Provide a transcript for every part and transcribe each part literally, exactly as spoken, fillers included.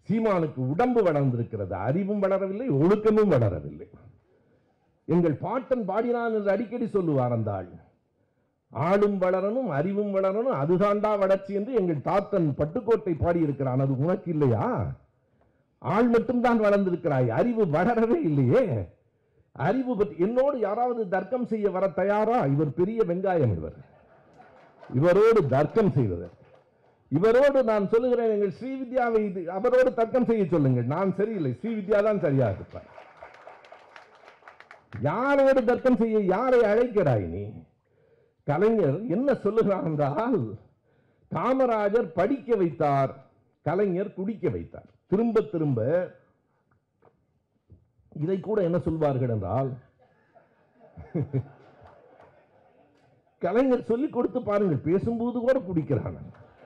சீமானுக்கு உடம்பு வளர்ந்திருக்கிறது, அறிவும் வளரவில்லை, ஒழுக்கமும் வளரவில்லை. எங்கள் பாட்டன் பாடினான் என்று அடிக்கடி சொல்லுவார் அந்த ஆள். ஆளும் வளரணும், அறிவும் வளரணும், அதுதாண்டா வளர்ச்சி என்று எங்கள் தாத்தன் பட்டுக்கோட்டை பாடியிருக்கிறான். அது உனக்கு இல்லையா? ஆள் மட்டும்தான் வளர்ந்திருக்கிறாய், அறிவு வளரவே இல்லையே. அறிவு பற்றி என்னோடு யாராவது தர்க்கம் செய்ய வர தயாரா? இவர் பெரிய வெங்காயம். இவர் இவரோடு தர்க்கம் செய்வது, இவரோடு நான் சொல்லுகிறேன், எங்கள் ஸ்ரீவித்யாவை அவரோடு தர்க்கம் செய்ய சொல்லுங்கள். நான் சரியில்லை, ஸ்ரீவித்யா தான் சரியா இருப்பார். யாரோடு தர்க்கம் செய்ய யாரை அழைக்கிறாய் நீ? கலைஞர் என்ன சொல்லுகிறார் என்றால், காமராஜர் படிக்க வைத்தார், கலைஞர் குடிக்க வைத்தார். திரும்ப திரும்ப இதை கூட என்ன சொல்வார்கள் என்றால், கலைஞர் சொல்லிக் கொடுத்து பாருங்கள், பேசும்போது கூட குடிக்கிறான்.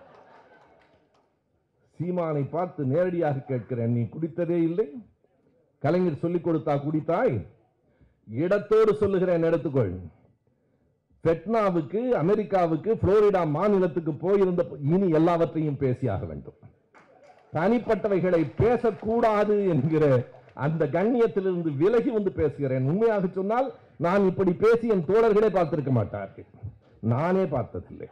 சீமானை பார்த்து நேரடியாக கேட்கிறேன், நீ குடித்ததே இல்லை? கலைஞர் சொல்லிக் கொடுத்தா குடித்தாய்? இடத்தோடு சொல்லுகிறேன், எடுத்துக்கொள். பெட்னாவுக்கு, அமெரிக்காவுக்கு, புளோரிடா மாநிலத்துக்கு போயிருந்த இனி எல்லாவற்றையும் பேசியாக வேண்டும். தனிப்பட்டவைகளை பேசக்கூடாது என்கிற அந்த கண்ணியத்திலிருந்து விலகி வந்து பேசுகிறேன். உண்மையாக சொன்னால் நான் இப்படி பேசி என் தோழர்களே பார்த்திருக்க மாட்டார்கள், நானே பார்த்ததில்லை.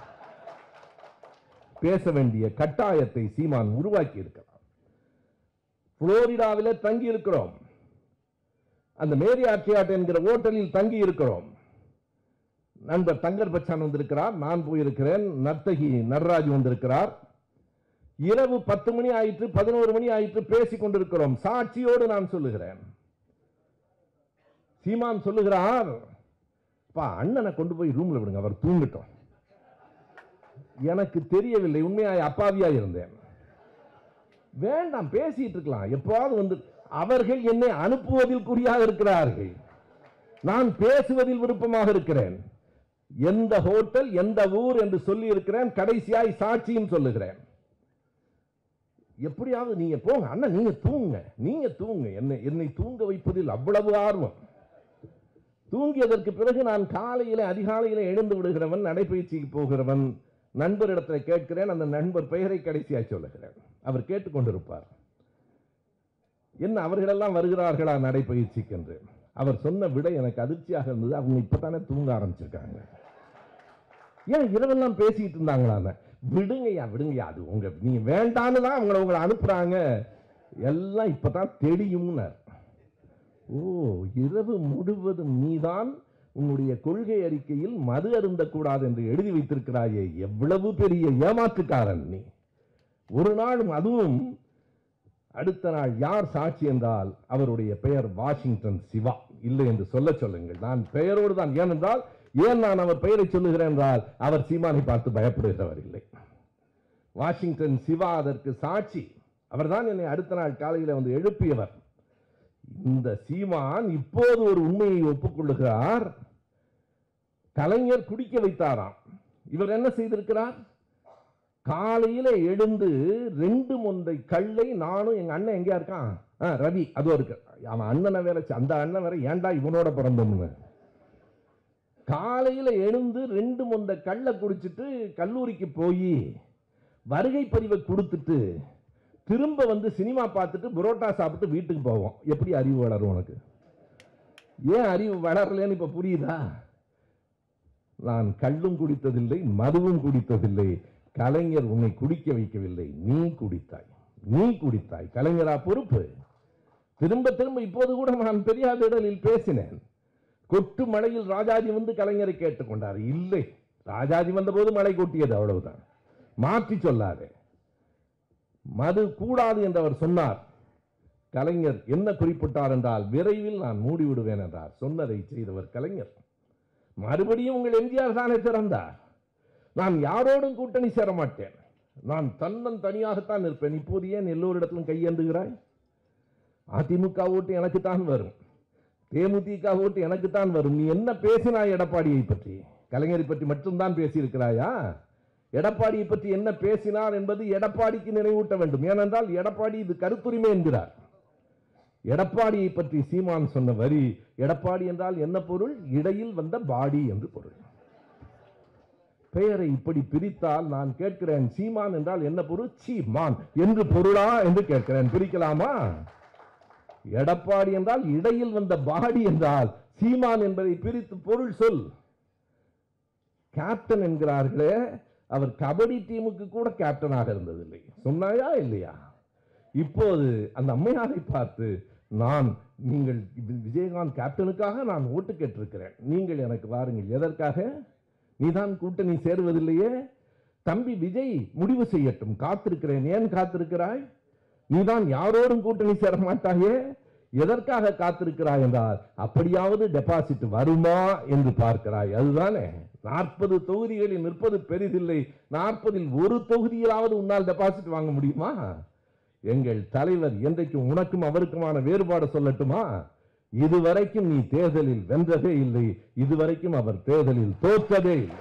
பேச வேண்டிய கட்டாயத்தை சீமான் உருவாக்கி இருக்கிறார். புளோரிடாவில் தங்கி இருக்கிறோம், அந்த மேரி ஆர்டியாட் என்கிற ஹோட்டலில் தங்கி இருக்கிறோம். நண்பர் தங்கர் பச்சான் வந்திருக்கிறார், நான் போயிருக்கிறேன், நர்த்தகி நடராஜ் வந்திருக்கிறார். இரவு பத்து மணி ஆயிற்று, பதினோரு மணி ஆயிற்று, பேசிக் கொண்டிருக்கிறோம். சாட்சியோடு நான் சொல்லுகிறேன். சீமான் சொல்லுகிறார், பா அண்ணனை கொண்டு போய் ரூம்ல விடுங்க, அவர் தூங்கிட்டோம். எனக்கு தெரியவில்லை, உண்மையாய் அப்பாவியா இருந்தேன். வேண்டாம், பேசிட்டு இருக்கலாம், எப்பாவது வந்து. அவர்கள் என்னை அனுப்புவதில் குறியாக இருக்கிறார்கள், நான் பேசுவதில் விருப்பமாக இருக்கிறேன். எந்த ஹோட்டல், எந்த ஊர் என்று சொல்லி இருக்கிறேன், கடைசியாய் சாட்சியும் சொல்லுகிறேன். எப்படியாவது நீங்க போங்க அண்ணன், நீங்க தூங்க, நீங்க தூங்க. என்னை என்னை தூங்க வைப்பதில் அவ்வளவு ஆர்வம். தூங்கியதற்கு பிறகு நான் காலையில அதிகாலையில எழுந்து விடுகிறவன், நடைபயிற்சிக்கு போகிறவன். நண்பரிடத்தில் கேட்கிறேன், அந்த நண்பர் பெயரை கடைசியாக சொல்லுகிறேன். அவர் கேட்டுக்கொண்டிருப்பார், என்ன அவர்களெல்லாம் வருகிறார்களா நடைபயிற்சிக்கு என்று. அவர் சொன்ன விட எனக்கு அதிர்ச்சியாக இருந்தது. அவங்க இப்பதானே தூங்க ஆரம்பிச்சிருக்காங்க. ஏன் இரவெல்லாம் பேசிட்டு இருந்தாங்களா? விடுங்கய்யா விடுங்கய்யா, அது உங்க நீங்க வேண்டான்னு தான் அவங்களை உங்களை அனுப்புறாங்க, எல்லாம் இப்பதான் தெரியும். ஓ, இரவு முழுவதும் நீதான் உன்னுடைய கொள்கை அறிக்கையில் மது அருந்தக்கூடாது என்று எழுதி வைத்திருக்கிறாயே, எவ்வளவு பெரிய ஏமாற்றுக்காரன் நீ. ஒரு நாள் அதுவும் அடுத்த நாள் யார் சாட்சி என்றால் அவருடைய பெயர் வாஷிங்டன் சிவா. இல்லை என்று சொல்ல சொல்லுங்கள், நான் பெயரோடு தான். ஏனென்றால் ஏன் நான் அவர் பெயரை சொல்லுகிறேன் என்றால் அவர் சீமானை பார்த்து பயப்படுகிறவர் இல்லை. வாஷிங்டன் சிவா அதற்கு சாட்சி. அவர்தான் என்னை அடுத்த நாள் காலையில் வந்து எழுப்பியவர். இந்த சீமான் இப்போது ஒரு உண்மையை ஒப்புக்கொள்ளுகிறார், கலைஞர் குடிக்க வைத்தாராம். இவர் என்ன செய்திருக்கிறார்? காலையில எழுந்து ரெண்டு மொந்தை கல்லை, நானும் எங்க அண்ணன் எங்கேயா இருக்கான், ரவி அதோ இருக்கு, அவன் அண்ணனை வேற, அந்த அண்ணன் வேற ஏண்டா இவனோட பிறந்தோம்னு. காலையில எழுந்து ரெண்டு மொந்த கல்லை குடிச்சிட்டு கல்லூரிக்கு போய் வருகை பதிவை கொடுத்துட்டு திரும்ப வந்து சினிமா பார்த்துட்டு புரோட்டா சாப்பிட்டு வீட்டுக்கு போவோம். எப்படி அறிவு வளரும் உனக்கு? ஏன் அறிவு வளரலன்னு இப்ப புரியுதா? நான் கள்ளும் குடித்ததில்லை, மதுவும் குடித்ததில்லை. கலைஞர் உன்னை குடிக்க வைக்கவில்லை, நீ குடித்தாய், நீ குடித்தாய். கலைஞரா பொறுப்பு? திரும்ப திரும்ப இப்போது கூட நான் பெரியார் இடலில் பேசினேன். கொட்டு மழையில் ராஜாஜி வந்து கலைஞரை கேட்டுக்கொண்டார். இல்லை, ராஜாஜி வந்த போது மழை கொட்டியது, அவ்வளவுதான். மாற்றி சொல்லாதே. மது கூடாது என்று அவர் சொன்னார். கலைஞர் என்ன குறிப்பிட்டார் என்றால், விரைவில் நான் மூடிவிடுவேன் என்றார். சொன்னதை செய்தவர் கலைஞர். மறுபடியும் உங்கள் எம்ஜிஆர் தானே திறந்தார். நான் யாரோடும் கூட்டணி சேர மாட்டேன், நான் தன்னன் தனியாகத்தான் இருப்பேன். இப்போது ஏன் எல்லோரிடத்திலும் கையேந்துகிறாய்? அதிமுக ஓட்டு எனக்கு தான் வரும், தேமுதிக ஓட்டு எனக்கு தான் வரும். நீ என்ன பேசினாய் எடப்பாடியை பற்றி? கலைஞரை பற்றி மட்டும்தான் பேசியிருக்கிறாயா? எடப்பாடியை பற்றி என்ன பேசினார் என்பது எடப்பாடிக்கு நினைவூட்ட வேண்டும். ஏனென்றால் எடப்பாடி இது கருத்துரிமை என்கிறார். எடப்பாடியை பற்றி சீமான் சொன்ன வரி, எடப்பாடி என்றால் என்ன பொருள்? இடையில் வந்த பாடி என்று பொருள். பெயரை இப்படி பிரித்தால் நான் கேட்கிறேன், சீமான் என்றால் என்ன பொருள்? சீமான் என்று பொருளா என்று கேட்கிறேன். பிரிக்கலாமா? எடப்பாடி என்றால் இடையில் வந்த பாடி என்றால் சீமான் என்பதை பிரித்து பொருள் சொல். கேப்டன் என்கிறார்களே, அவர் கபடி டீமுக்கு கூட கேப்டனாக இருந்ததில்லை. சொன்னாயா இல்லையா? இப்போது அந்த அம்மையாரை பார்த்து, நான் நீங்கள் விஜயகாந்த் கேப்டனுக்காக நான் ஓட்டு கேட்டிருக்கிறேன், நீங்கள் எனக்கு வாருங்கள். எதற்காக? நீதான் கூட்டணி சேருவதில்லையே, தம்பி விஜய் முடிவு செய்யட்டும், காத்திருக்கிறேன். ஏன் காத்திருக்கிறாய்? நீதான் யாரோடும் கூட்டணி சேர மாட்டாயே, எதற்காக காத்திருக்கிறாய் என்றால், அப்படியாவது டெபாசிட் வருமா என்று பார்க்கிறாய். அதுதானே. நாற்பது தொகுதிகளில் நிற்பது பெரிதில்லை, நாற்பதில் ஒரு தொகுதியிலாவது உன்னால் டெபாசிட் வாங்க முடியுமா? எங்கள் தலைவர் என்றைக்கும் உனக்கும் அவருக்குமான வேறுபாடு சொல்லட்டுமா? இதுவரைக்கும் நீ தேர்தலில் வென்றதே இல்லை, இதுவரைக்கும் அவர் தேர்தலில் தோற்றதே இல்லை.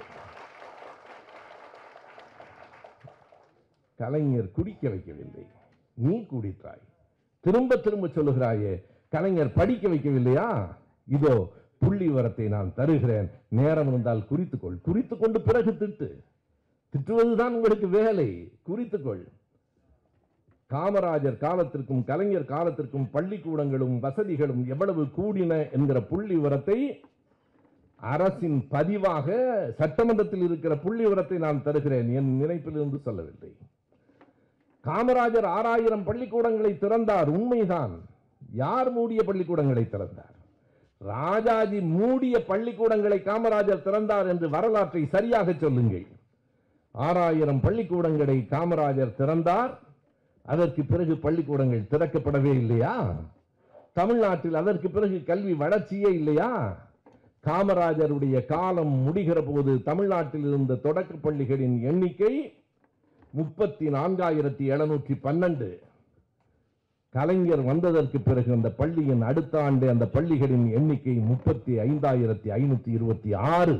கலைஞர் குடிக்க வைக்கவில்லை, நீ குடித்தாய். திரும்ப திரும்ப சொல்லுகிறாயே, கலைஞர் படிக்க வைக்கவில்லையா? இதோ புள்ளி விவரத்தை நான் தருகிறேன், நேரம் இருந்தால் குறித்துக்கொள். குறித்துக் கொண்டு பிறகு திட்டு. திட்டுவதுதான் உங்களுக்கு வேலை. குறித்துக்கொள். காமராஜர் காலத்திற்கும் கலைஞர் காலத்திற்கும் பள்ளிக்கூடங்களும் வசதிகளும் எவ்வளவு கூடின என்கிற புள்ளி விவரத்தை அரசின் பதிவாக சட்டமன்றத்தில் இருக்கிற புள்ளி விவரத்தை நான் தருகிறேன், என் நினைப்பிலிருந்து சொல்லவில்லை. காமராஜர் ஆறாயிரம் பள்ளிக்கூடங்களை திறந்தார், உண்மைதான். யார் மூடிய பள்ளிக்கூடங்களை திறந்தார்? ராஜாஜி மூடிய பள்ளிக்கூடங்களை காமராஜர் திறந்தார் என்று வரலாற்றை சரியாக சொல்லுங்கள். ஆறாயிரம் பள்ளிக்கூடங்களை காமராஜர் திறந்தார். அதற்கு பிறகு பள்ளிக்கூடங்கள் திறக்கப்படவே இல்லையா? தமிழ்நாட்டில் அதற்கு பிறகு கல்வி வளர்ச்சியே இல்லையா? காமராஜருடைய காலம் முடிகிற போது தமிழ்நாட்டில் இருந்த தொடக்க பள்ளிகளின் எண்ணிக்கை முப்பத்தி நான்காயிரத்தி எழுநூற்றி பன்னெண்டு. கலைஞர் வந்ததற்கு பிறகு அந்த பள்ளியின் அடுத்த ஆண்டு அந்த பள்ளிகளின் எண்ணிக்கை முப்பத்தி ஐந்தாயிரத்தி ஐநூத்தி இருபத்தி ஆறு.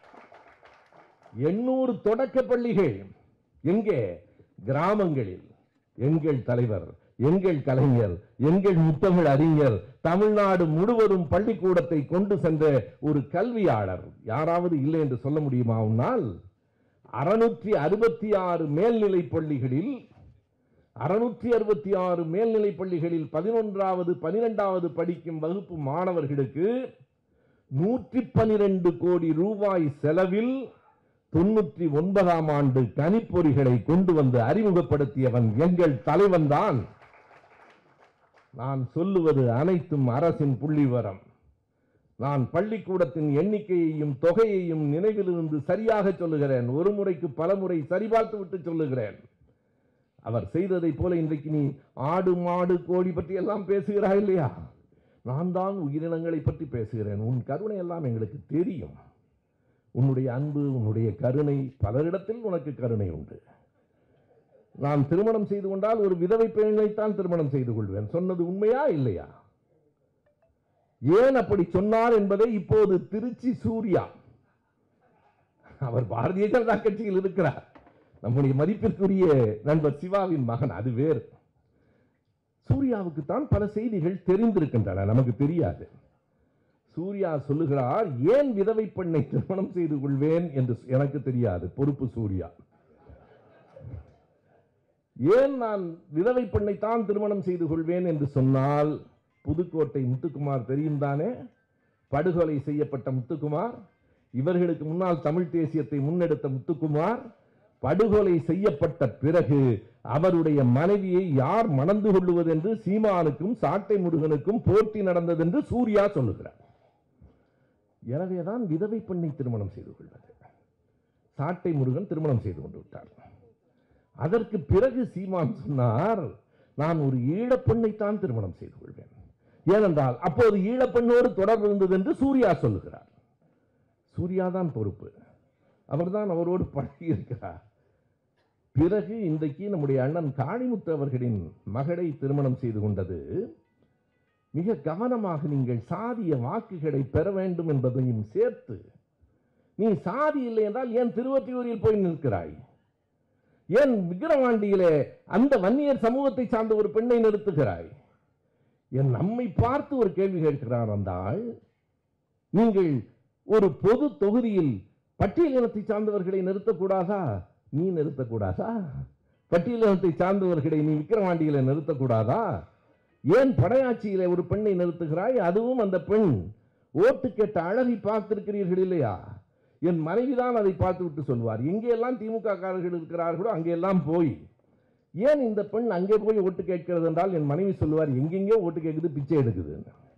எண்ணூறு தொடக்க பள்ளிகள் எங்கே? கிராமங்களில். எங்கள் தலைவர், எங்கள் கலைஞர், எங்கள் முத்தமிழ் அறிஞர் தமிழ்நாடு முழுவதும் பள்ளிக்கூடத்தை கொண்டு சென்ற ஒரு கல்வியாளர் யாராவது இல்லை என்று சொல்ல முடியுமா உன்னால்? அறுநூற்றி அறுபத்தி ஆறு மேல்நிலை பள்ளிகளில் அறுநூற்றி அறுபத்தி ஆறு மேல்நிலை பள்ளிகளில் பதினொன்றாவது பனிரெண்டாவது படிக்கும் வகுப்பு மாணவர்களுக்கு நூற்றி பனிரெண்டு கோடி ரூபாய் செலவில் தொண்ணூற்றி ஒன்பதாம் ஆண்டு கணிப்பொறிகளை கொண்டு வந்து அறிமுகப்படுத்தியவன் எங்கள் தலைவன் தான். நான் சொல்லுவது அனைத்தும் அரசின் புள்ளிவிவரம். நான் பள்ளிக்கூடத்தின் எண்ணிக்கையையும் தொகையையும் நினைவிலிருந்து சரியாக சொல்லுகிறேன். ஒரு முறைக்கு பல முறை சரிபார்த்து விட்டு சொல்லுகிறேன். அவர் செய்ததை போல இன்றைக்கு நீ ஆடு மாடு கோழி பற்றி எல்லாம் பேசுகிறாய் இல்லையா? நான் தான் உயிரினங்களை பற்றி பேசுகிறேன். உன் கருணை எல்லாம் எங்களுக்கு தெரியும். உன்னுடைய அன்பு, உன்னுடைய கருணை, பலரிடத்தில் உனக்கு கருணை உண்டு. நான் திருமணம் செய்து கொண்டால் ஒரு விதவை பெண்ணைத்தான் திருமணம் செய்து கொள்வேன். சொன்னது உண்மையா இல்லையா? ஏன் அப்படி சொன்னார் என்பதை இப்போது திருச்சி சூர்யா, அவர் பாரதிய ஜனதா கட்சியில் இருக்கிறார், நம்முடைய மதிப்பிற்குரிய நண்பர் சிவாவின் மகன், அது வேறு. சூர்யாவுக்கு தான் பல செய்திகள் தெரிந்திருக்கின்றன, நமக்கு தெரியாது. சூர்யா சொல்லுகிறார், ஏன் விதவை பெண்ணை திருமணம் செய்து கொள்வேன் என்று எனக்கு தெரியாது. பொறுப்பு சூர்யா. ஏன் நான் விதவை பெண்ணை தான் திருமணம் செய்து கொள்வேன் என்று சொன்னால், புதுக்கோட்டை முத்துக்குமார் தெரியும் தானே? படுகொலை செய்யப்பட்ட முத்துக்குமார், இவர்களுக்கு முன்னால் தமிழ் தேசியத்தை முன்னெடுத்த முத்துக்குமார், படுகொலை செய்யப்பட்ட பிறகு அவருடைய மனைவியை யார் மணந்து கொள்வது என்று சீமானுக்கும் சாட்டை முருகனுக்கும் போட்டி நடந்தது என்று சூர்யா சொல்லுகிறார். எனவேதான் விதவை பெண்ணை திருமணம் செய்து கொள்வது. சாட்டை முருகன் திருமணம் செய்து கொண்டு விட்டார். அதற்கு பிறகு சீமான் சொன்னார், நான் ஒரு ஈழப்பெண்ணைத்தான் திருமணம் செய்து கொள்வேன். ஏனென்றால் அப்போது ஈழப்பெண்ணோடு தொடர்பு இருந்தது என்று சூர்யா சொல்லுகிறார். சூர்யா தான் பொறுப்பு, அவர்தான் அவரோடு பழகி இருக்கிறார். பிறகு இன்றைக்கு நம்முடைய அண்ணன் காளிமுத்து அவர்களின் மகளை திருமணம் செய்து கொண்டது மிக கவனமாக நீங்கள் சாதிய வாக்குகளை பெற வேண்டும் என்பதையும் சேர்த்து. நீ சாதி இல்லை என்றால் ஏன் திருவொற்றியூரில் போய் நிற்கிறாய்? ஏன் விக்கிரவாண்டியிலே அந்த வன்னியர் சமூகத்தை சார்ந்த ஒரு பெண்ணை நிறுத்துகிறாய்? என் நம்மை பார்த்து ஒரு கேள்வி கேட்கிறார். வந்தால் நீங்கள் ஒரு பொது தொகுதியில் பட்டியலினத்தை சார்ந்தவர்களை நிறுத்தக்கூடாதா? நீ நிறுத்தக்கூடாதா? பட்டியலினத்தை சார்ந்தவர்களை நீ விக்கிரவாண்டியில நிறுத்தக்கூடாதா? ஏன் படையாட்சியிலே ஒரு பெண்ணை நிறுத்துகிறாய்? அதுவும் அந்த பெண் ஓட்டு கேட்ட அழகை பார்த்திருக்கிறீர்கள் இல்லையா? என் மனைவிதான் அதை பார்த்து விட்டு சொல்வார், எங்கெல்லாம் திமுக காரர்கள் இருக்கிறார்களோ அங்கெல்லாம் போய், ஏன் இந்த பெண் அங்கே போய் ஓட்டு கேட்கிறது என்றால் என் மனைவி சொல்லுவார், எங்கெங்கே ஓட்டு கேட்குது, பிச்சை எடுக்குது.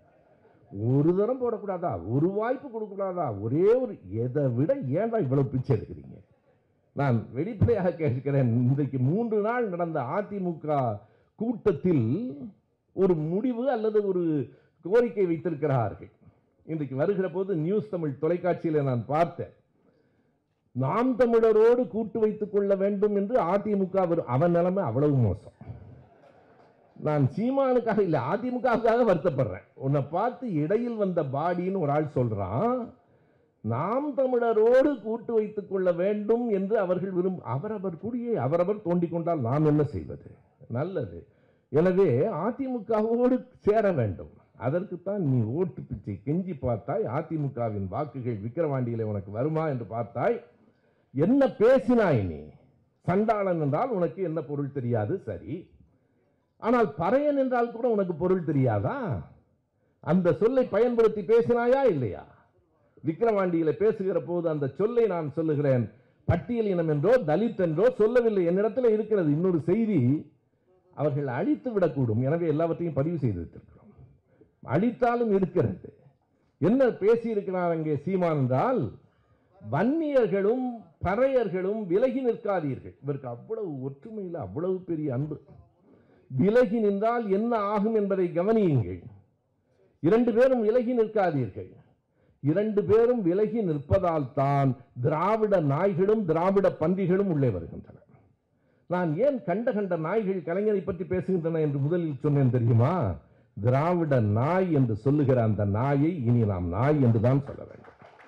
ஒரு தரம் போடக்கூடாதா? ஒரு வாய்ப்பு கொடுக்கூடாதா? ஒரே ஒரு, எதை விட ஏன்டா இவ்வளவு பிச்சை எடுக்கிறீங்க? நான் வெளிப்படையாக கேட்கிறேன். இன்றைக்கு மூன்று நாள் நடந்த அதிமுக கூட்டத்தில் ஒரு முடிவு அல்லது ஒரு கோரிக்கை வைத்திருக்கிறார்கள். இன்றைக்கு வருகிற போது நியூஸ் தமிழ் தொலைக்காட்சியில் நான் பார்த்தேன். நாம் தமிழரோடு கூட்டு வைத்துக் கொள்ள வேண்டும் என்று அதிமுக, அவன் நிலைமை அவ்வளவு மோசம். நான் சீமானுக்காக இல்லை, அதிமுகவுக்காக வருத்தப்படுறேன். உன்னை பார்த்து இடையில் வந்த பாடின்னு ஒரு ஆள் சொல்றான், நாம் தமிழரோடு கூட்டு வைத்துக் கொள்ள வேண்டும் என்று அவர்கள் விரும்ப, அவரவர் குடியை அவரவர் தோண்டிக் கொண்டால் நாம் என்ன செய்வது? நல்லது. எனவே அதிமுகவோடு சேர வேண்டும். அதற்குத்தான் நீ ஓட்டு பிச்சை கெஞ்சி பார்த்தாய். அதிமுகவின் வாக்குகள் விக்கிரவாண்டியிலே உனக்கு வருமா என்று பார்த்தாய். என்ன பேசினாய் நீ? சண்டாளன் என்றால் உனக்கு என்ன பொருள் தெரியாது, சரி. ஆனால் பறையன் என்றால் கூட உனக்கு பொருள் தெரியாதா? அந்த சொல்லை பயன்படுத்தி பேசினாயா இல்லையா? விக்கிரவாண்டியில பேசுகிற போது அந்த சொல்லை நான் சொல்லுகிறேன். பட்டியல் இனம் என்றோ தலித் என்றோ சொல்லவில்லை. என்னிடத்தில் இருக்கிறது இன்னொரு செய்தி. அவர்கள் அழித்து விடக்கூடும், எனவே எல்லாவற்றையும் பதிவு செய்து வைத்திருக்கிறோம். அழித்தாலும் இருக்கிறது. என்ன பேசி இருக்கிறார் அங்கே சீமான் என்றால், வன்னியர்களும் பறையர்களும் விலகி நிற்காதீர்கள். இவருக்கு அவ்வளவு ஒற்றுமையில் அவ்வளவு பெரிய அன்பு. விலகி நின்றால் என்ன ஆகும் என்பதை கவனியுங்கள். இரண்டு பேரும் விலகி நிற்காதீர்கள். இரண்டு பேரும் விலகி நிற்பதால் தான் திராவிட நாய்களும் திராவிட பன்றிகளும் உள்ளே வருகின்றன. நான் ஏன் கண்ட கண்ட நாய்கள் கலைஞரை பற்றி பேசுகின்றன என்று முதலில் சொன்னேன் தெரியுமா? திராவிட நாய் என்று சொல்லுகிற அந்த நாயை இனி நாம் நாய் என்றுதான் சொல்ல வேண்டும்.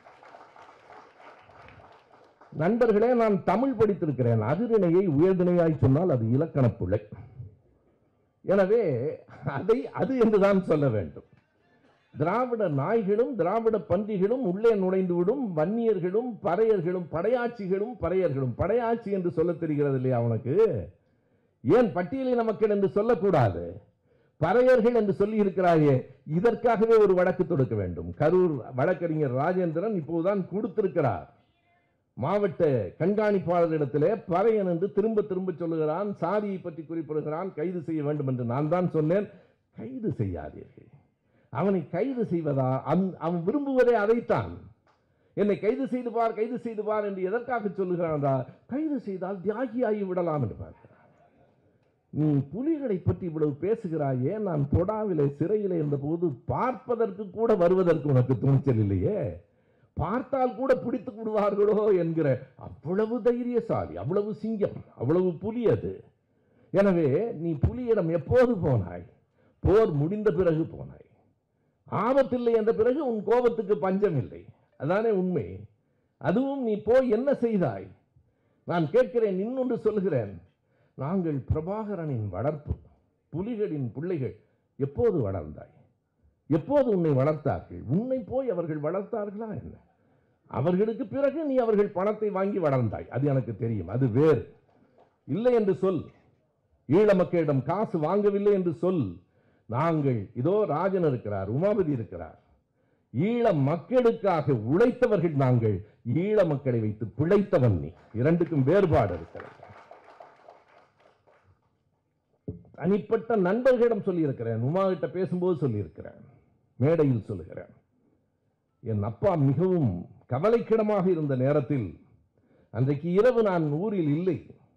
நண்பர்களே, நான் தமிழ் படித்திருக்கிறேன். அதிர்ணையை உயர்திணையாய் சொன்னால் அது இலக்கண பிழை. எனவே அதை அது என்றுதான் சொல்ல வேண்டும். திராவிட நாய்களும் திராவிட பன்றிகளும் உள்ளே நுழைந்துவிடும். வன்னியர்களும் பறையர்களும், படையாட்சிகளும் பறையர்களும். படையாட்சி என்று சொல்ல தெரிகிறது இல்லையா உனக்கு? ஏன் பட்டியலின மக்கள் என்று சொல்லக்கூடாது? பறையர்கள் என்று சொல்லி இருக்கிறாயே, இதற்காகவே ஒரு வழக்கு தொடுக்க வேண்டும். கரூர் வழக்கறிஞர் ராஜேந்திரன் இப்போதுதான் கொடுத்திருக்கிறார். மாவட்ட கண்காணிப்பாளரிடத்திலே பறையன் என்று திரும்ப திரும்ப சொல்லுகிறான், சாதியை பற்றி குறிப்பிடுகிறான், கைது செய்ய வேண்டும் என்று நான் தான் சொன்னேன். கைது செய்யாதீர்கள். அவனை கைது செய்வதா? அவன் விரும்புவதே அதைத்தான். என்னை கைது செய்து பார், கைது செய்து பார் என்று எதற்காக சொல்லுகிறான்? கைது செய்தால் தியாகியாகி விடலாம் என்று பார்க்கிறான். நீ புலிகளை பற்றி இவ்வளவு பேசுகிறாயே, நான் பொடாவிலே சிறையிலே இருந்த போது பார்ப்பதற்கு கூட வருவதற்கு உனக்கு துணிச்சல் இல்லையே. பார்த்தால் கூட பிடித்துக் விடுவார்களோ என்கிற அவ்வளவு தைரியசாலி, அவ்வளவு சிங்கம், அவ்வளவு புலி அது. எனவே நீ புலியிடம் எப்போது போனாய்? போர் முடிந்த பிறகு போனாய். ஆபத்தில்லை என்ற பிறகு உன் கோபத்துக்கு பஞ்சம் இல்லை. அதானே உண்மை. அதுவும் நீ போய் என்ன செய்தாய்? நான் கேட்கிறேன், இன்னொன்று சொல்கிறேன். நாங்கள் பிரபாகரனின் வளர்ப்பு, புலிகளின் பிள்ளைகள். எப்போது வளர்ந்தாய்? எப்போது உன்னை வளர்த்தார்கள்? உன்னை போய் அவர்கள் வளர்த்தார்களா என்ன? அவர்களுக்கு பிறகு நீ அவர்கள் பணத்தை வாங்கி வளர்ந்தாய், அது எனக்கு தெரியும். அது வேறு. இல்லை என்று சொல். ஈழ மக்களிடம் காசு வாங்கவில்லை என்று சொல். நாங்கள் இதோ ராஜன் இருக்கிறார், உமாபதி இருக்கிறார். ஈழ மக்களுக்காக உழைத்தவர்கள் நாங்கள். ஈழ மக்களை வைத்து பிழைத்தவன் நீ. இரண்டுக்கும் வேறுபாடு இருக்கிறது. தனிப்பட்ட நண்பர்களிடம் சொல்லியிருக்கிறேன், உமா கிட்ட பேசும்போது சொல்லியிருக்கிறேன், மேடையில் சொல்லுகிறேன். என் அப்பா மிகவும் கவலைக்கிடமாக இருந்த நேரத்தில், அன்றைக்கு இரவு நான் ஊரில் இல்லை.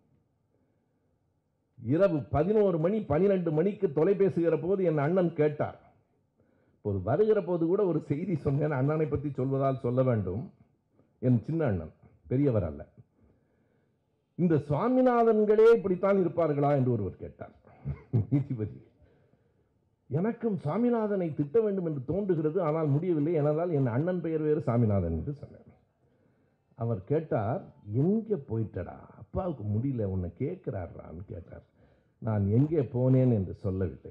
இரவு பதினோரு மணி பனிரெண்டு மணிக்கு தொலைபேசுகிற போது என் அண்ணன் கேட்டார். இப்போது வருகிற போது கூட ஒரு செய்தி சொன்னேன். அண்ணனை பற்றி சொல்வதால் சொல்ல வேண்டும். என் சின்ன அண்ணன், பெரியவர் அல்ல. இந்த சுவாமிநாதன்களே இப்படித்தான் இருப்பார்களா என்று ஒருவர் கேட்டார். நீதிபதி, எனக்கும் சாமிநாதனை திட்ட வேண்டும் என்று தோன்றுகிறது, ஆனால் முடியவில்லை. ஏனென்றால் என் அண்ணன் பெயர் வேறு சாமிநாதன் என்று சொன்னேன். அவர் கேட்டார், எங்கே போயிட்டடா? அப்பாவுக்கு முடியல, உன்னை கேட்கிறாரான்னு கேட்டார். நான் எங்கே போனேன் என்று சொல்லவில்லை.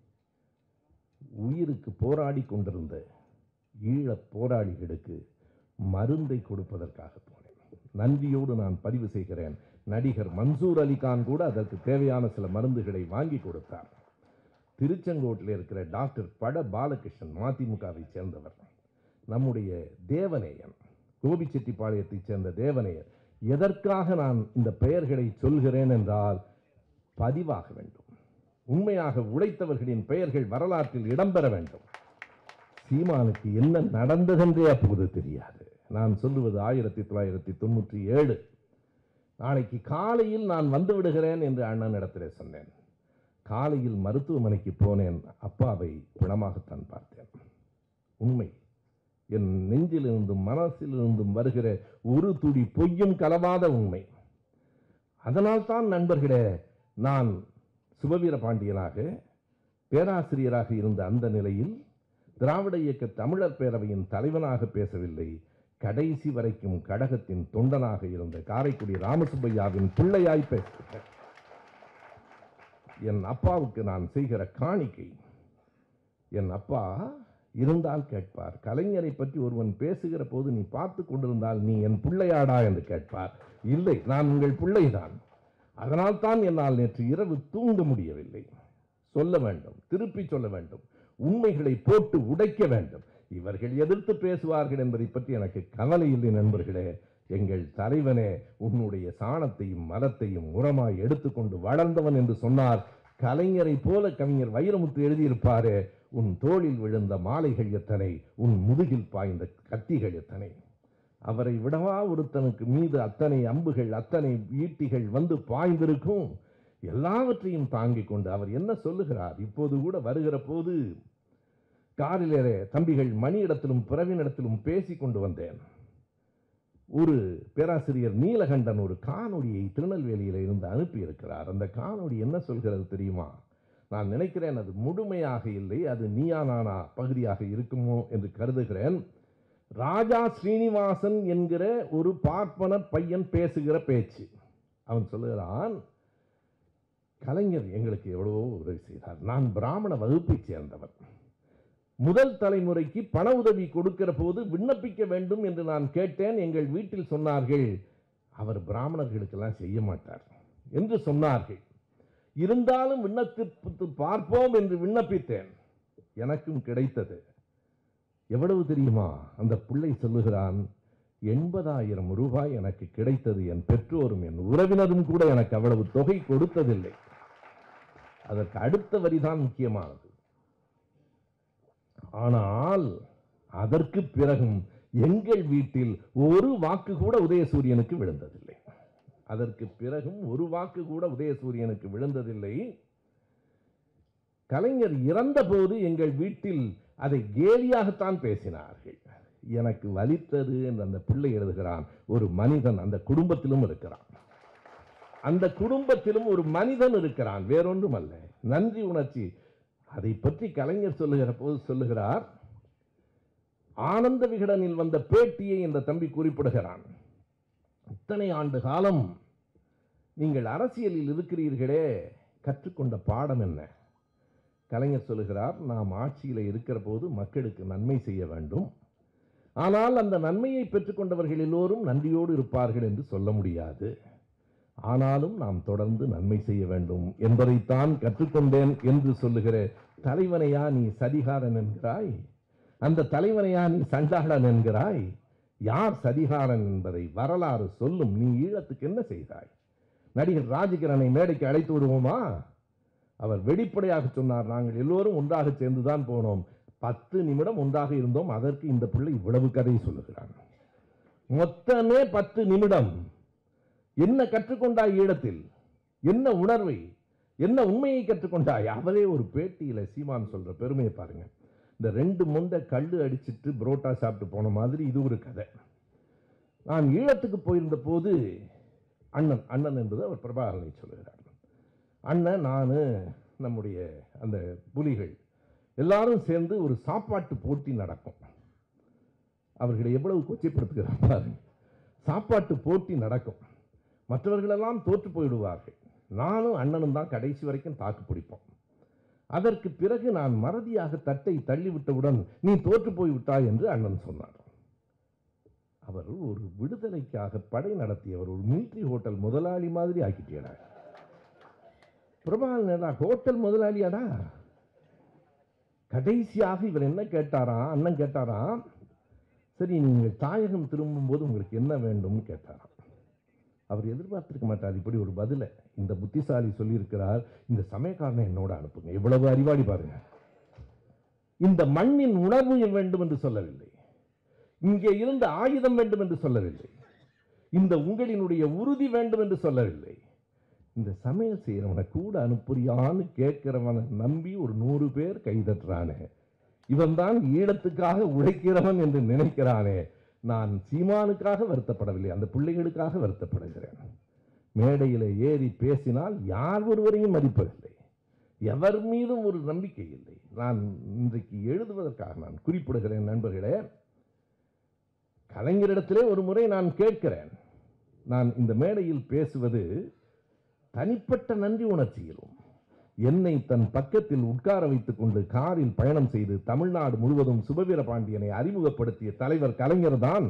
உயிருக்கு போராடி கொண்டிருந்த ஈழ போராளிகளுக்கு மருந்தை கொடுப்பதற்காக போனேன். நன்றியோடு நான் பதிவு செய்கிறேன், நடிகர் மன்சூர் அலிகான் கூட அதற்கு தேவையான சில மருந்துகளை வாங்கி கொடுத்தார். திருச்செங்கோட்டில் இருக்கிற டாக்டர் பட பாலகிருஷ்ணன் மதிமுகவை சேர்ந்தவர், நம்முடைய தேவநேயன், கோபிச்செட்டிப்பாளையத்தைச் சேர்ந்த தேவநேயர். எதற்காக நான் இந்த பெயர்களை சொல்கிறேன் என்றால், பதிவாக வேண்டும், உண்மையாக உழைத்தவர்களின் பெயர்கள் வரலாற்றில் இடம்பெற வேண்டும். சீமானுக்கு என்ன நடந்ததென்றே அப்போது தெரியாது. நான் சொல்லுவது ஆயிரத்தி தொள்ளாயிரத்தி தொண்ணூற்றி ஏழு. நாளைக்கு காலையில் நான் வந்து விடுகிறேன் என்று அண்ணன் இடத்திலே சொன்னேன். காலையில் மருத்துவமனைக்கு போனேன். அப்பாவை பிணமாகத்தான் பார்த்தேன். உண்மை, என் நெஞ்சிலிருந்தும் மனசிலிருந்தும் வருகிற ஒரு துடி பொய்யும் கலவாத உண்மை. அதனால் தான் நண்பர்களே, நான் சுபவீர பாண்டியனாக பேராசிரியராக இருந்த அந்த நிலையில் திராவிட இயக்க தமிழர் பேரவையின் தலைவனாக பேசவில்லை, கடைசி வரைக்கும் கழகத்தின் தொண்டனாக இருந்த காரைக்குடி ராமசுப்பையாவின் பிள்ளையாய் பேசுகிறேன். என் அப்பாவுக்கு நான் செய்கிற காணிக்கை, என் அப்பா இருந்தால் கேட்பார், கலைஞரை பற்றி ஒருவன் பேசுகிற போது நீ பார்த்து கொண்டிருந்தால் நீ என் பிள்ளையாடா என்று கேட்பார். இல்லை, நான் உங்கள் பிள்ளைதான். அதனால் தான் என்னால் நேற்று இரவு தூங்க முடியவில்லை. சொல்ல வேண்டும், திருப்பி சொல்ல வேண்டும், உண்மைகளை போட்டு உடைக்க வேண்டும். இவர்கள் எதிர்த்து பேசுவார்கள் என்பதை பற்றி எனக்கு கவலை இல்லை நண்பர்களே. எங்கள் தலைவனே உன்னுடைய சாணத்தையும் மரத்தையும் உரமாய் எடுத்துக்கொண்டு வளர்ந்தவன் என்று சொன்னார். கலைஞரை போல கவிஞர் வைரமுத்து எழுதியிருப்பாரே, உன் தோளில் விழுந்த மாலைகள் எத்தனை, உன் முதுகில் பாய்ந்த கத்திகள் எத்தனை. அவரை விடவா ஒருத்தனுக்கு மீது அத்தனை அம்புகள் அத்தனை ஈட்டிகள் வந்து பாய்ந்திருக்கும். எல்லாவற்றையும் தாங்கிக் கொண்டு அவர் என்ன சொல்லுகிறார்? இப்போது கூட வருகிற போது காரிலே தம்பிகள் மணியிடத்திலும் பிறவினிடத்திலும் பேசி கொண்டு வந்தேன். ஒரு பேராசிரியர் நீலகண்டன் ஒரு காணொலியை திருநெல்வேலியில் இருந்து அனுப்பி இருக்கிறார். அந்த காணொலி என்ன சொல்கிறது தெரியுமா? நான் நினைக்கிறேன் அது முழுமையாக இல்லை, அது நீயா நானா பகுதியாக இருக்குமோ என்று கருதுகிறேன். ராஜா ஸ்ரீனிவாசன் என்கிற ஒரு பார்ப்பன பையன் பேசுகிற பேச்சு. அவன் சொல்லுகிறான், கலைஞர் எங்களுக்கு எவ்வளவோ உதவி செய்தார், நான் பிராமண வகுப்பை சேர்ந்தவர், முதல் தலைமுறைக்கு பண உதவி கொடுக்கிற போது விண்ணப்பிக்க வேண்டும் என்று நான் கேட்டேன். எங்கள் வீட்டில் சொன்னார்கள், அவர் பிராமணர்களுக்கெல்லாம் செய்ய மாட்டார் என்று சொன்னார்கள். இருந்தாலும் விண்ணப்பித்து பார்ப்போம் என்று விண்ணப்பித்தேன். எனக்கும் கிடைத்தது. எவ்வளவு தெரியுமா? அந்த பிள்ளை சொல்லுகிறான், எண்பதாயிரம் ரூபாய் எனக்கு கிடைத்தது. என் பெற்றோரும் என் உறவினரும் கூட எனக்கு அவ்வளவு தொகை கொடுத்ததில்லை. அதற்கு அடுத்த வரிதான் முக்கியமானது. ஆனால் அதற்கு பிறகும் எங்கள் வீட்டில் ஒரு வாக்கு கூட உதயசூரியனுக்கு விழுந்ததில்லை. அதற்கு பிறகும் ஒரு வாக்கு கூட உதயசூரியனுக்கு விழுந்ததில்லை. கலைஞர் இறந்த போது எங்கள் வீட்டில் அதை கேலியாகத்தான் பேசினார்கள். எனக்கு வலித்தது என்று அந்த பிள்ளை எழுதுகிறான். ஒரு மனிதன் அந்த குடும்பத்திலும் இருக்கிறான், அந்த குடும்பத்திலும் ஒரு மனிதன் இருக்கிறான், வேறொன்றும் அல்ல, நன்றி உணர்ச்சி. அதை பற்றி கலைஞர் சொல்லுகிற போது சொல்லுகிறார், ஆனந்த விகடனில் வந்த பேட்டியை இந்த தம்பி குறிப்பிடுகிறான். இத்தனை ஆண்டு காலம் நீங்கள் அரசியலில் இருக்கிறீர்களே, கற்றுக்கொண்ட பாடம் என்ன? கலைஞர் சொல்லுகிறார், நாம் ஆட்சியில் இருக்கிற போது மக்களுக்கு நன்மை செய்ய வேண்டும், ஆனால் அந்த நன்மையை பெற்றுக்கொண்டவர்கள் எல்லோரும் நன்றியோடு இருப்பார்கள் என்று சொல்ல முடியாது. ஆனாலும் நாம் தொடர்ந்து நன்மை செய்ய வேண்டும் என்பதைத்தான் கற்றுக்கொண்டேன் என்று சொல்லுகிற தலைவனையா நீ சதிகாரன் என்கிறாய்? அந்த தலைவனையா நீ சண்டாளன் என்கிறாய்? யார் சதிகாரன் என்பதை வரலாறு சொல்லும். நீ ஈழத்துக்கு என்ன செய்தாய்? நடிகர் ராஜகிரனை மேடைக்கு அழைத்து விடுவோமா? அவர் வெளிப்படையாக சொன்னார், நாங்கள் எல்லோரும் ஒன்றாக சேர்ந்துதான் போனோம், பத்து நிமிடம் ஒன்றாக இருந்தோம், அதற்கு இந்த பிள்ளை இவ்வளவு கதை சொல்லுகிறான். மொத்தமே பத்து நிமிடம். என்ன கற்றுக்கொண்டாய் ஈழத்தில்? என்ன உணர்வை, என்ன உண்மையை கற்றுக்கொண்டாய்? அவரே ஒரு பேட்டியில சீமான் சொல்ற பெருமையை பாருங்க. இந்த ரெண்டு முந்த கல்லு அடிச்சிட்டு புரோட்டா சாப்பிட்டு போன மாதிரி இது ஒரு கதை. நான் ஈழத்துக்கு போயிருந்த போது அண்ணன் அண்ணன் என்பது அவர் பிரபாகரனை சொல்லுகிறார். அண்ணன், நான், நம்முடைய அந்த புலிகள் எல்லாரும் சேர்ந்து ஒரு சாப்பாட்டு போட்டி நடக்கும். அவர்களை எவ்வளவு கொச்சைப்படுத்துகிறார் பாருங்க. சாப்பாட்டு போட்டி நடக்கும், மற்றவர்களெல்லாம் தோற்று போயிடுவார்கள், நானும் அண்ணனும் தான் கடைசி வரைக்கும் தாக்கு பிடிப்போம். அதற்கு பிறகு நான் மறதியாக தட்டை தள்ளிவிட்டவுடன் நீ தோற்று போய்விட்டாய் என்று அண்ணன் சொன்னார். அவர் ஒரு விடுதலைக்காக படை நடத்தியவர், ஒரு மிலிட்ரி ஹோட்டல் முதலாளி மாதிரி ஆக்கிட்டேடா. பிரபாகரன் ஹோட்டல் முதலாளியாடா. கடைசியாக இவர் என்ன கேட்டாராம், அண்ணன் கேட்டாராம், சரி நீங்கள் தாயகம் திரும்பும்போது உங்களுக்கு என்ன வேண்டும்னு கேட்டாராம். அவர் எதிர்பார்த்திருக்க மாட்டார் இப்படி ஒரு பதிலை. இந்த புத்திசாலி சொல்லியிருக்கிறார், இந்த சமயக்காரனை என்னோட அனுப்புங்க. எவ்வளவு அறிவாளி பாருங்க. இந்த மண்ணின் உணர்வு வேண்டும் என்று சொல்லவில்லை, இங்கே இருந்த ஆயுதம் வேண்டும் என்று சொல்லவில்லை, இந்த உங்களினுடைய உறுதி வேண்டும் என்று சொல்லவில்லை. இந்த சமையல் செய்யறவனை கூட அனுப்புறியான்னு கேட்கிறவனை நம்பி ஒரு நூறு பேர் கைதட்டுறானே, இவன் தான் ஈழத்துக்காக உழைக்கிறவன் என்று நினைக்கிறானே. நான் சீமானுக்காக வருத்தப்படவில்லை, அந்த பிள்ளைகளுக்காக வருத்தப்படுகிறேன். மேடையில் ஏறி பேசினால் யார் ஒருவரையும் மதிப்பதில்லை, எவர் மீதும் ஒரு நம்பிக்கை இல்லை. நான் இன்றைக்கு எழுதுவதற்காக நான் குறிப்பிடுகிறேன். நண்பர்களே, கலைஞரிடத்திலே ஒரு முறை நான் கேட்கிறேன், நான் இந்த மேடையில் பேசுவது தனிப்பட்ட நன்றி உணர்ச்சியிலும், என்னை தன் பக்கத்தில் உட்கார வைத்துக் கொண்டு காரில் பயணம் செய்து தமிழ்நாடு முழுவதும் சுபவீர பாண்டியனை அறிமுகப்படுத்திய தலைவர் கலைஞர் தான்.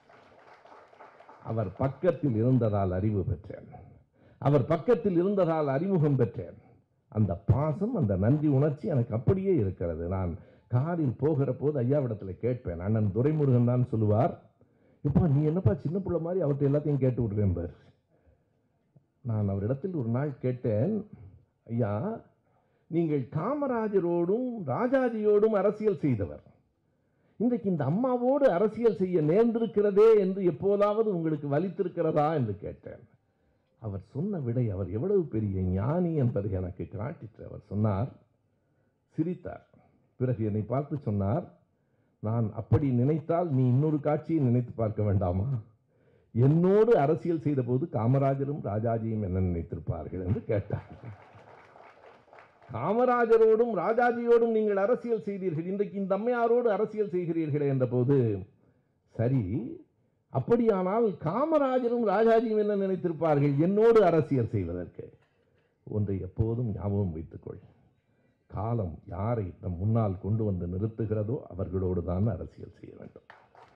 அவர் பக்கத்தில் இருந்ததால் அறிவு பெற்றேன், அவர் பக்கத்தில் இருந்ததால் அறிமுகம் பெற்றேன். அந்த பாசம், அந்த நன்றி உணர்ச்சி எனக்கு அப்படியே இருக்கிறது. நான் காரில் போகிற போது ஐயாவிடத்தில் கேட்பேன். அண்ணன் துரைமுருகன் தான் சொல்லுவார், இப்போ நீ என்னப்பா சின்ன பிள்ளை மாதிரி அவர்கிட்ட எல்லாத்தையும் கேட்டு விடுவேன் பார். நான் அவரிடத்தில் ஒரு நாள் கேட்டேன், ஐயா நீங்கள் காமராஜரோடும் ராஜாஜியோடும் அரசியல் செய்தவர், இன்றைக்கு இந்த அம்மாவோடு அரசியல் செய்ய நேர்ந்திருக்கிறதே என்று எப்போதாவது உங்களுக்கு வலித்திருக்கிறதா என்று கேட்டேன். அவர் சொன்ன விடை, அவர் எவ்வளவு பெரிய ஞானி என்பதை எனக்கு காட்டிற்று. அவர் சொன்னார், சிரித்தார். பிறகு என்னை பார்த்து சொன்னார், நான் அப்படி நினைத்தால் நீ இன்னொரு காட்சியை நினைத்து பார்க்க வேண்டாமா? என்னோடு அரசியல் செய்த போது காமராஜரும் ராஜாஜியும் என்ன நினைத்திருப்பார்கள் என்று கேட்டார். காமராஜரோடும் ராஜாஜியோடும் நீங்கள் அரசியல் செய்தீர்கள், இன்றைக்கு இந்த அம்மையாரோடு அரசியல் செய்கிறீர்களே என்ற போது, சரி அப்படியானால் காமராஜரும் ராஜாஜியும் என்ன நினைத்திருப்பார்கள் என்னோடு அரசியல் செய்வதற்கு? ஒன்றை எப்போதும் ஞாபகம் வைத்துக்கொள், காலம் யாரை நம் முன்னால் கொண்டு வந்து நிறுத்துகிறதோ அவர்களோடு தான் அரசியல் செய்ய வேண்டும்.